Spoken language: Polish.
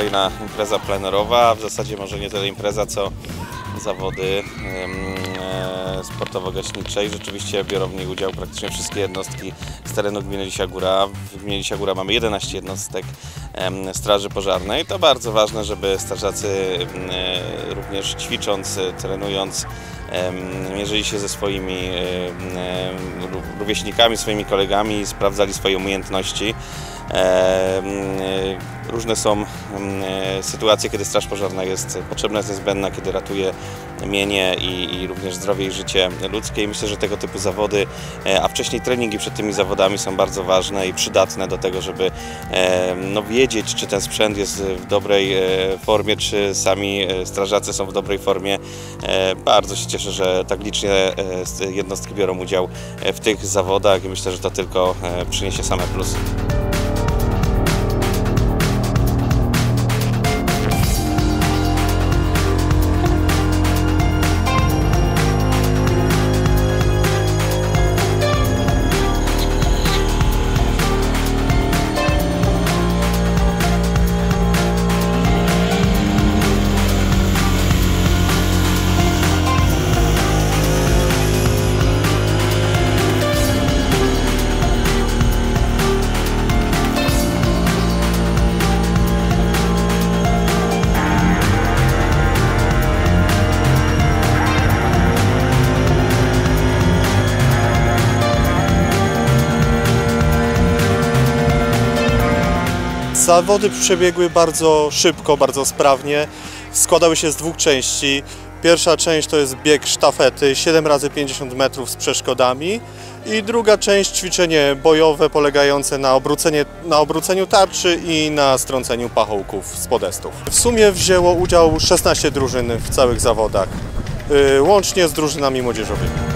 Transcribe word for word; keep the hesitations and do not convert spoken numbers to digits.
kolejna impreza plenerowa, w zasadzie może nie tyle impreza, co zawody sportowo-gaśniczej. Rzeczywiście biorą w niej udział praktycznie wszystkie jednostki z terenu gminy Lisia Góra. W gminie Lisia Góra mamy jedenaście jednostek straży pożarnej. To bardzo ważne, żeby strażacy również ćwicząc, trenując, mierzyli się ze swoimi rówieśnikami, swoimi kolegami, sprawdzali swoje umiejętności. Różne są sytuacje, kiedy straż pożarna jest potrzebna, jest niezbędna, kiedy ratuje mienie i, i również zdrowie i życie ludzkie. I myślę, że tego typu zawody, a wcześniej treningi przed tymi zawodami są bardzo ważne i przydatne do tego, żeby no, wiedzieć, czy ten sprzęt jest w dobrej formie, czy sami strażacy są w dobrej formie. Bardzo się cieszę, że tak licznie jednostki biorą udział w tych zawodach i myślę, że to tylko przyniesie same plusy. Zawody przebiegły bardzo szybko, bardzo sprawnie. Składały się z dwóch części. Pierwsza część to jest bieg sztafety siedem razy pięćdziesiąt metrów z przeszkodami i druga część ćwiczenie bojowe polegające na, obrócenie, na obróceniu tarczy i na strąceniu pachołków z podestów. W sumie wzięło udział szesnaście drużyn w całych zawodach, łącznie z drużynami młodzieżowymi.